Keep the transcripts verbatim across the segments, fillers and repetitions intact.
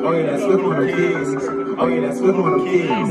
Oh yeah, that's flipping on the kids. Oh yeah, that's flipping on the kids.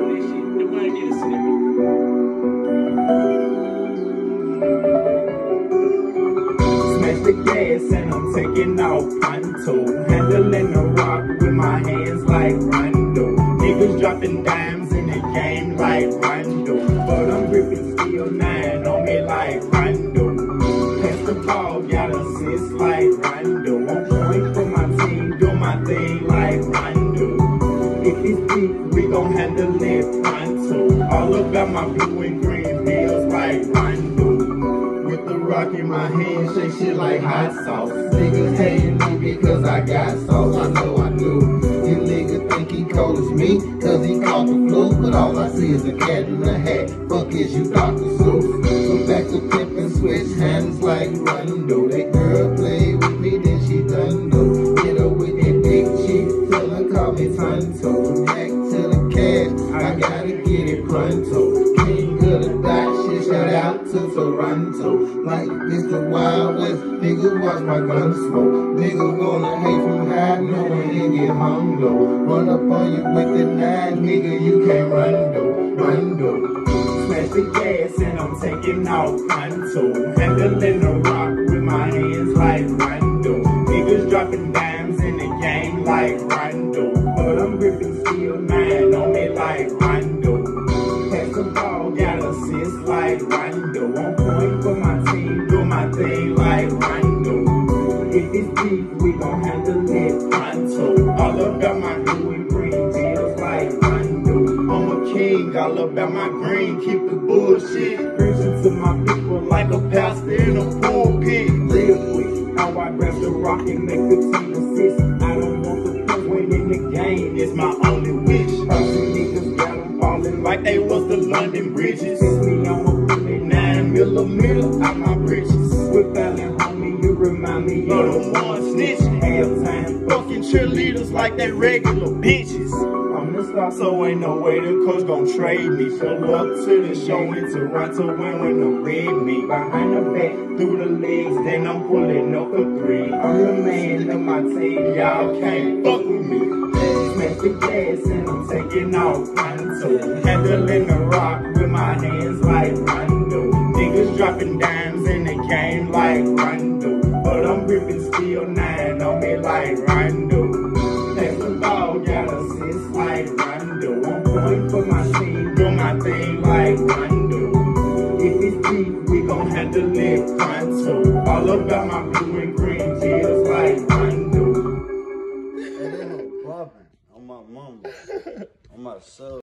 Smash the gas and I'm taking off pronto. Handling the rock with my hands like Rondo. Niggas dropping dimes in the game like Rondo. But I'm gripping steel nine on me like Rondo. Pass the ball, got assists like Rondo. I'm point for my team, do my thing like Rondo. If it's deep, we gon' handle it pronto. All about my blue and green bills like Rondo. With the rock in my hand, shake shit like hot sauce. Niggas hating me because I got sauce, I know I do. You niggas think he cold as me, cause he caught the flu. But all I see is a cat in a hat, fuck is you Doctor Seuss. So back to flip and switch hands like Rondo. That girl played with me, then she done do. Get her with that big chief, tell her call me Tonto. Back to the cash, I gotta get it pronto. King of the dot shit, shout out to Toronto. Like Mister Wild West, nigga watch my gun smoke. Nigga wanna hate from high, knowing you get hung low. Run up on you with the nine, nigga, you can't run though, run though. Smash the gas and I'm taking off pronto. Handling the rock with my hands like Rondo. Niggas dropping dimes in the game like Rondo. But I'm gripping steel nine on me like Rondo. Pass the ball, got assists like Rondo. I'm point for my team, do my thing like Rondo. If it's deep, we gon' handle it pronto. All about my blue and green bills like Rondo. I'm a king, all about my green, keep the bullshit. Preaching to my people like a pastor in a pulpit. Live with how I grab the rock and make the team assist. I don't want the first win in the game, it's my only wish. Thousand niggas got them falling like they was the London bridges. Since me, I'm a nine millimeter out my britches. With Fallon, homie, you remind me of the one snitch. Halftime, fucking cheerleaders like they regular bitches. I'm the star, so ain't no way the coach gon' trade me. Pull up to the show in Toronto and win the red meat. Behind the back, through the legs, then I'm pulling up a three. I'm the man of my team, y'all can't fuck with me. Smash the gas and I'm taking off pronto. Handling the rock with my hands like Rondo. Niggas dropping dimes in the game like Rondo. But I'm gripping steel nine on me like Rondo. Pass the ball, got assists like Rondo. I'm point for my team, do my thing like Rondo. If it's deep, we gon' handle it pronto. All about my blue and green bills like Rondo. On my mama, on my soul.